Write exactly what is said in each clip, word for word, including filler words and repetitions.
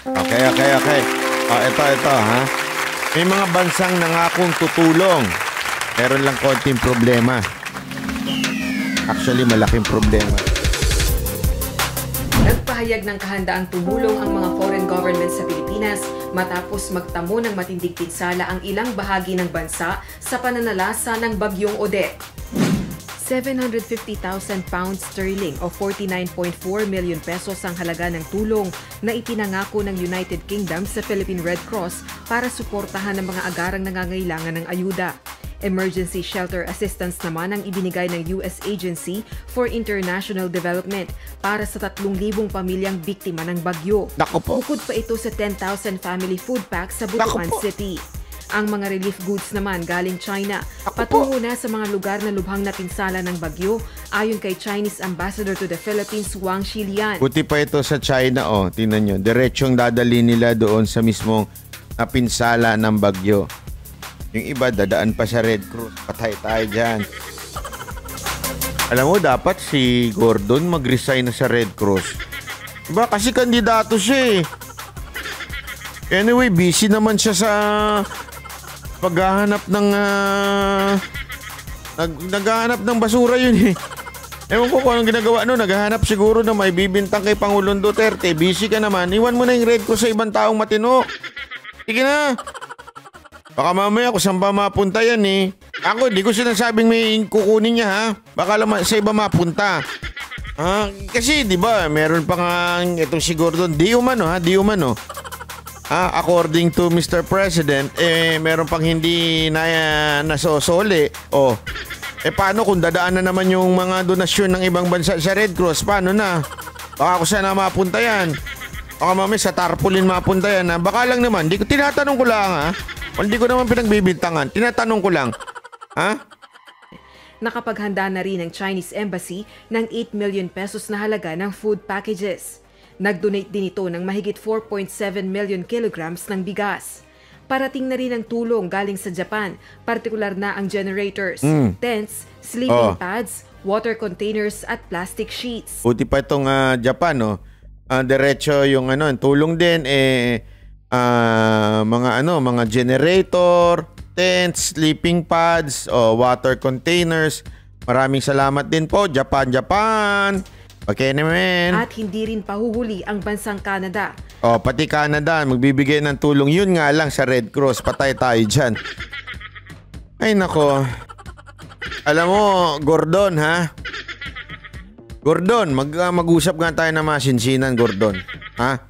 Okay, okay, okay. Oh, ito, ito, ha? May mga bansang nangakong tutulong. Meron lang konting problema. Actually, malaking problema. Nagpahayag ng kahandaang tumulong ang mga foreign governments sa Pilipinas matapos magtamo ng matinding pinsala ang ilang bahagi ng bansa sa pananalasa ng bagyong Odette. seven hundred fifty thousand pounds sterling o forty-nine point four million pesos ang halaga ng tulong na ipinangako ng United Kingdom sa Philippine Red Cross para suportahan ang mga agarang nangangailangan ng ayuda. Emergency shelter assistance naman ang ibinigay ng U S Agency for International Development para sa tatlong libong pamilyang biktima ng bagyo. Naku po. Bukod pa ito sa ten thousand family food packs sa Butuan City. Ang mga relief goods naman galing China, patungo na sa mga lugar na lubhang napinsala ng bagyo ayon kay Chinese Ambassador to the Philippines, Wang Xilian. Buti pa ito sa China, oh. Tingnan nyo. Diretsong dadali nila doon sa mismong napinsala ng bagyo. Yung iba, dadaan pa sa Red Cross. Patay tayo dyan. Alam mo, dapat si Gordon mag-resign na sa Red Cross. Diba? Kasi kandidato siya eh. Anyway, busy naman siya sa paghahanap ng uh, nag, naghahanap ng basura yun eh. Ewan ko kung anong ginagawa no, naghahanap siguro na may bibintang kay Pangulong Duterte. Busy ka naman, iwan mo na yung Red Cross sa ibang taong matino. Sige na. Baka mamaya kung saan pa mapunta yan eh. Ako, di ko sinasabing may kukunin niya ha. Baka lang sa iba mapunta. Ah, kasi di ba meron pa nga itong si Gordon. Di umano ha, di umano. Ah, according to Mister President, eh, meron pang hindi na, uh, nasosoli. Oh, eh, paano kung dadaan na naman yung mga donasyon ng ibang bansa sa Red Cross? Paano na? Baka kung saan na mapunta yan? Baka mamaya sa tarpaulin mapunta yan, ha? Baka lang naman. Di ko, tinatanong ko lang, ha? Hindi ko naman pinagbibintangan. Tinatanong ko lang. Ha? Nakapaghanda na rin ang Chinese Embassy ng eight million pesos na halaga ng food packages. Nag-donate din ito ng mahigit four point seven million kilograms ng bigas. Parating na rin ang tulong galing sa Japan, partikular na ang generators, mm. tents, sleeping oh. pads, water containers at plastic sheets. Buti pa itong uh, Japan, no? Uh, diretso yung ano, tulong din eh uh, mga ano, mga generator, tents, sleeping pads, oh, water containers. Maraming salamat din po, Japan, Japan. Okay naman. At hindi rin pahuhuli ang bansang Canada. Oh, pati Canada, magbibigay ng tulong. Yun nga lang sa Red Cross. Patay tayo dyan. Ay, nako. Alam mo, Gordon, ha? Gordon, mag, uh, mag-usap nga tayo ng masinsinan, Gordon. Ha?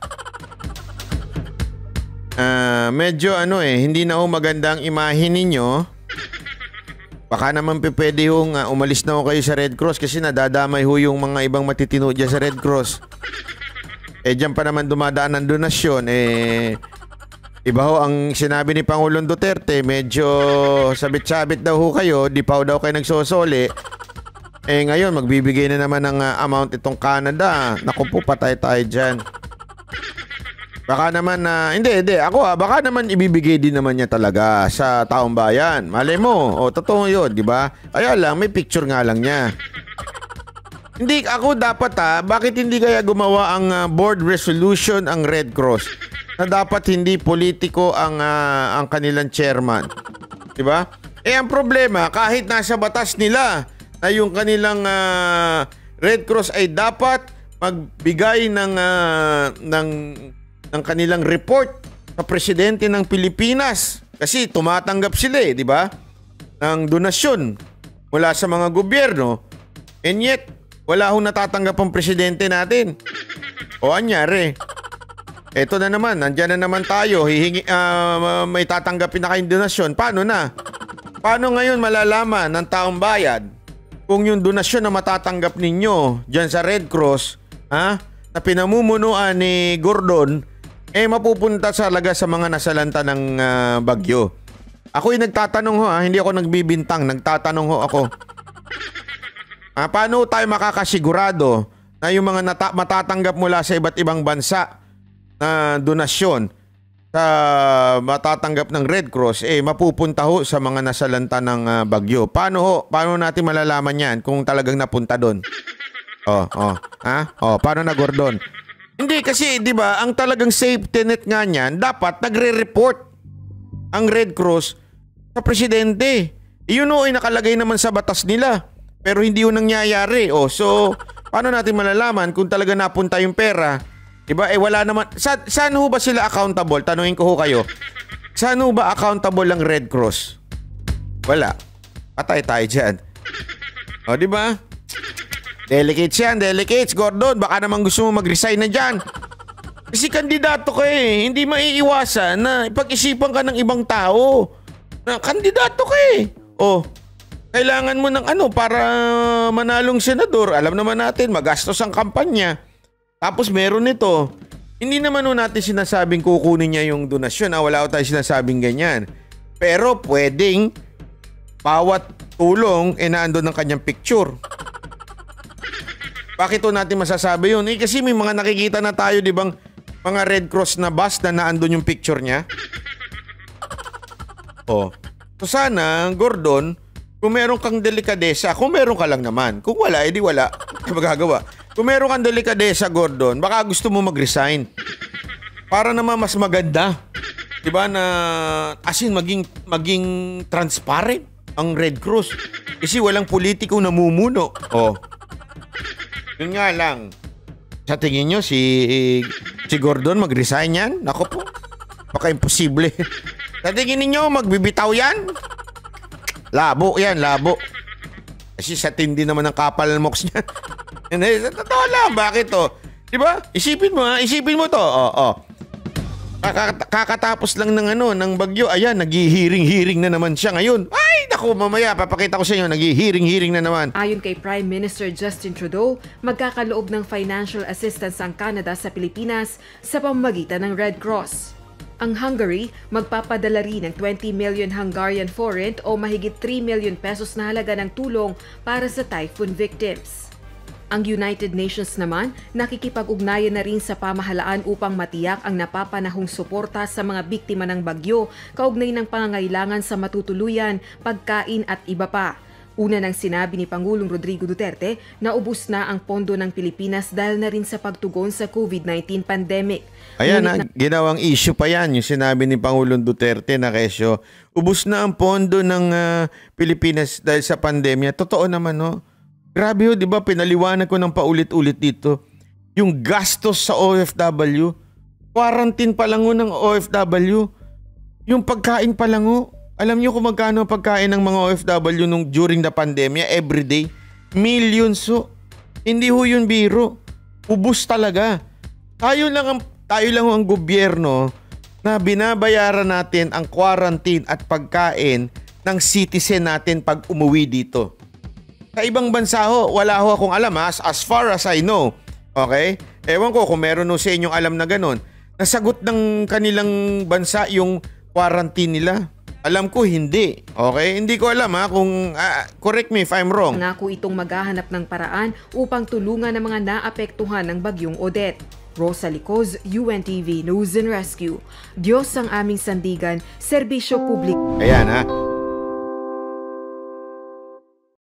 Uh, medyo ano eh, hindi na ho maganda ang imahe ninyo. Baka naman pwede yung uh, umalis na ho kayo sa Red Cross kasi nadadamay ho yung mga ibang matitino dyan sa Red Cross. Eh dyan pa naman dumadaan ng donasyon. Eh, iba ho ang sinabi ni Pangulong Duterte, medyo sabit-sabit daw ho kayo, di pa ho daw kayo nagsosoli. Eh ngayon, magbibigay na naman ng uh, amount itong Canada. Naku po, patay tayo dyan. Baka naman na, uh, hindi, hindi, ako ha, baka naman ibibigay din naman niya talaga sa taong bayan. Malay mo, o totoo yun, di ba? Kaya lang, may picture nga lang niya. Hindi, ako dapat ha, bakit hindi kaya gumawa ang uh, board resolution ang Red Cross? Na dapat hindi politiko ang, uh, ang kanilang chairman. Di ba? Eh, ang problema, kahit nasa batas nila na yung kanilang uh, Red Cross ay dapat magbigay ng, uh, ng ng kanilang report sa presidente ng Pilipinas kasi tumatanggap sila eh, di ba? Ng donasyon mula sa mga gobyerno. And yet, wala hong natatanggap ang presidente natin. O anyari, eto na naman, nandyan na naman tayo, hihingi, uh, may tatanggapin na kayong donasyon. Paano na? Paano ngayon malalaman ng taong bayan kung yung donasyon na matatanggap ninyo dyan sa Red Cross, ha, na pinamumunuan ni Gordon, eh mapupunta talaga sa mga nasalanta ng uh, bagyo. Ako'y nagtatanong ho, ha? Hindi ako nagbibintang, nagtatanong ho ako. Ah, paano tayo makakasigurado na yung mga nata- matatanggap mula sa iba't ibang bansa na donasyon sa matatanggap ng Red Cross, eh mapupunta ho sa mga nasalanta ng uh, bagyo? Paano ho? Paano natin malalaman yan kung talagang napunta doon? Oh, oh. Ha? Oh, paano na, Gordon? Hindi kasi, di ba, ang talagang safety net nga niyan, dapat nagre-report ang Red Cross sa presidente. Yun o ay nakalagay naman sa batas nila. Pero hindi yun nangyayari. O, so, paano natin malalaman kung talaga napunta yung pera? Diba? Eh, wala naman. Sa, saan ho ba sila accountable? Tanungin ko ho kayo. Saan ho ba accountable ang Red Cross? Wala. Patay tayo dyan. O, diba? Delegates yan, delegates. Gordon, baka naman gusto mo mag-resign na dyan. Kasi kandidato ka eh. Hindi maiiwasan na ipag-isipan ka ng ibang tao. Na kandidato ka eh. O, kailangan mo ng ano para manalong senador. Alam naman natin, magastos ang kampanya. Tapos meron nito. Hindi naman nun natin sinasabing kukunin niya yung donasyon. Ah, wala ko tayo sinasabing ganyan. Pero pwedeng bawat tulong eh naandun ng kanyang picture. Bakit to natin masasabi yun? Eh kasi may mga nakikita na tayo, di bang mga Red Cross na bus na naandun yung picture niya? Oh. So sana, Gordon, kung meron kang delikadesa, kung meron ka lang naman. Kung wala, edi wala. Magagawa. Kung meron kang delikadesa, Gordon, baka gusto mo mag-resign. Para naman mas maganda. Diba na, as in, maging, maging transparent ang Red Cross. Kasi walang politiko namumuno. Oh. Yun nga lang. Sa tingin nyo, si, si Gordon mag-resign yan? Naku po. Baka imposible. Sa tingin ninyo, magbibitaw yan? Labo yan, labo. Kasi sa tindi naman ng kapal moks niya. Totoo lang, bakit to? Diba? Isipin mo ha, isipin mo to. Oh, oh. Kakatapos lang ng ano, ng bagyo. Ayan, naghihiring-hiring na naman siya ngayon. Ay, naku, mamaya, papakita ko sa inyo, naghihiring-hiring na naman. Ayon kay Prime Minister Justin Trudeau, magkakaloob ng financial assistance ang Canada sa Pilipinas sa pamamagitan ng Red Cross. Ang Hungary, magpapadala rin ng twenty million Hungarian forint o mahigit three million pesos na halaga ng tulong para sa typhoon victims. Ang United Nations naman, nakikipag-ugnayan na rin sa pamahalaan upang matiyak ang napapanahong suporta sa mga biktima ng bagyo, kaugnay ng pangangailangan sa matutuluyan, pagkain at iba pa. Una nang sinabi ni Pangulong Rodrigo Duterte na ubos na ang pondo ng Pilipinas dahil na rin sa pagtugon sa COVID nineteen pandemic. Ayan na, ginawang issue pa yan, yung sinabi ni Pangulong Duterte na kesyo, ubos na ang pondo ng uh, Pilipinas dahil sa pandemya. Totoo naman, no? Grabe ho, di ba? Pinaliwanag ko ng paulit-ulit dito. Yung gastos sa O F W, quarantine pa lang ho ng O F W, yung pagkain pa lang ho. Alam niyo kung magkano ang pagkain ng mga O F W nung during the pandemya, everyday? Millions ho. Hindi ho yun biro. Ubus talaga. Tayo lang ang, tayo lang ho ang gobyerno na binabayaran natin ang quarantine at pagkain ng citizen natin pag umuwi dito. Sa ibang bansa ho, wala ho akong alam ha, as far as I know. Okay? Ewan ko kung meron ho sa inyong alam na ganun. Nasagot ng kanilang bansa yung quarantine nila. Alam ko hindi. Okay? Hindi ko alam ha kung uh, correct me if I'm wrong. Nangako itong maghahanap ng paraan upang tulungan ang mga naapektuhan ng bagyong Odette. Rosa Licoz, U N T V News and Rescue. Diyos ang aming sandigan, serbisyo publiko. Ayan ha.